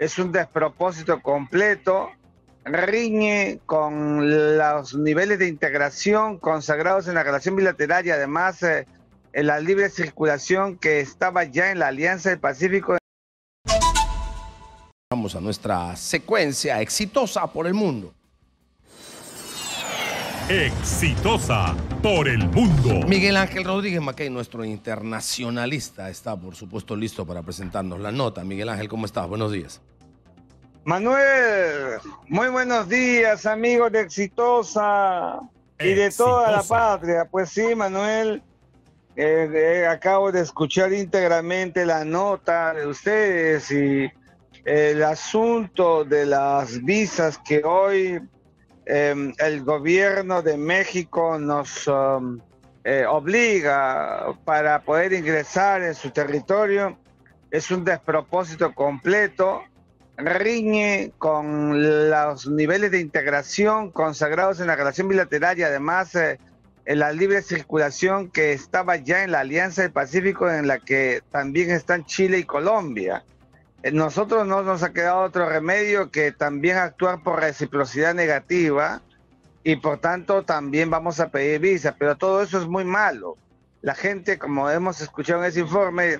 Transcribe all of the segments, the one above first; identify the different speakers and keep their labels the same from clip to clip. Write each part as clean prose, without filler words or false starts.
Speaker 1: es un despropósito completo, riñe con los niveles de integración consagrados en la relación bilateral y además en la libre circulación que estaba ya en la Alianza del Pacífico.
Speaker 2: Vamos a nuestra secuencia exitosa por el mundo.
Speaker 3: Exitosa por el mundo.
Speaker 2: Miguel Ángel Rodríguez Mackey, nuestro internacionalista, está por supuesto listo para presentarnos la nota. Miguel Ángel, ¿cómo estás? Buenos días.
Speaker 1: Manuel, muy buenos días, amigos de Exitosa y de toda la patria. Pues sí, Manuel, acabo de escuchar íntegramente la nota de ustedes y el asunto de las visas que hoy el gobierno de México nos obliga para poder ingresar en su territorio es un despropósito completo, riñe con los niveles de integración consagrados en la relación bilateral y además en la libre circulación que estaba ya en la Alianza del Pacífico, en la que también están Chile y Colombia. Nosotros no nos ha quedado otro remedio que también actuar por reciprocidad negativa y por tanto también vamos a pedir visa, pero todo eso es muy malo. La gente, como hemos escuchado en ese informe,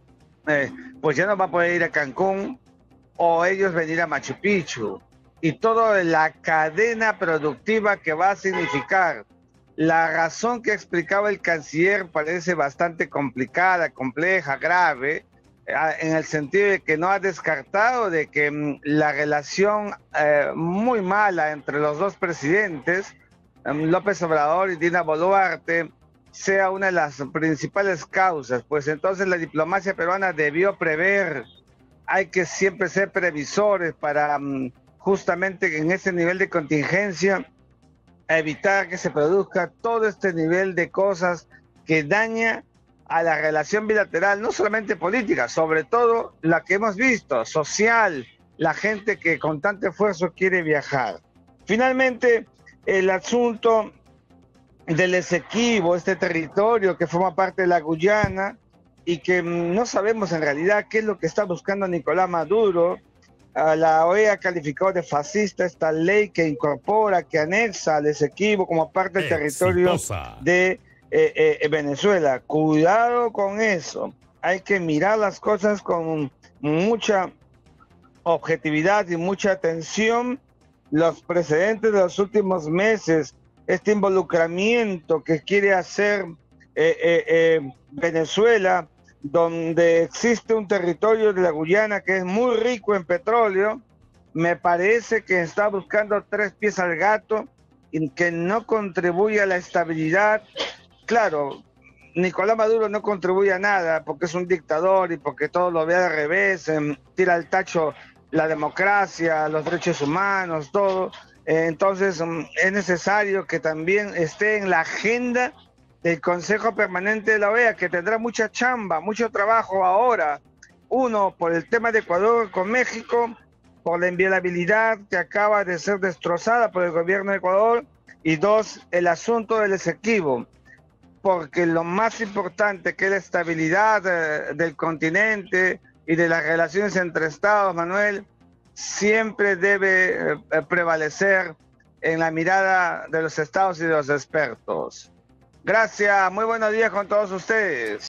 Speaker 1: pues ya no va a poder ir a Cancún o ellos venir a Machu Picchu y toda la cadena productiva que va a significar. La razón que explicaba el canciller parece bastante complicada, compleja, grave, en el sentido de que no ha descartado de que la relación muy mala entre los dos presidentes, López Obrador y Dina Boluarte, sea una de las principales causas. Pues entonces la diplomacia peruana debió prever, hay que siempre ser previsores para justamente en ese nivel de contingencia evitar que se produzca todo este nivel de cosas que daña a la relación bilateral, no solamente política, sobre todo la que hemos visto, social, la gente que con tanto esfuerzo quiere viajar. Finalmente, el asunto del Esequibo, este territorio que forma parte de la Guyana y que no sabemos en realidad qué es lo que está buscando Nicolás Maduro. La OEA ha calificado de fascista esta ley que incorpora, que anexa al Esequibo como parte del territorio de Venezuela. Cuidado con eso. Hay que mirar las cosas con mucha objetividad y mucha atención. Los precedentes de los últimos meses, este involucramiento que quiere hacer Venezuela, donde existe un territorio de la Guyana que es muy rico en petróleo, me parece que está buscando tres pies al gato y que no contribuye a la estabilidad. Claro, Nicolás Maduro no contribuye a nada porque es un dictador y porque todo lo ve al revés, tira al tacho la democracia, los derechos humanos, todo. Entonces es necesario que también esté en la agenda del Consejo Permanente de la OEA, que tendrá mucha chamba, mucho trabajo ahora. Uno, por el tema de Ecuador con México, por la inviolabilidad que acaba de ser destrozada por el gobierno de Ecuador, y dos, el asunto del Esequibo, porque lo más importante que es la estabilidad del continente y de las relaciones entre estados, Manuel, siempre debe prevalecer en la mirada de los estados y de los expertos. Gracias, muy buenos días con todos ustedes.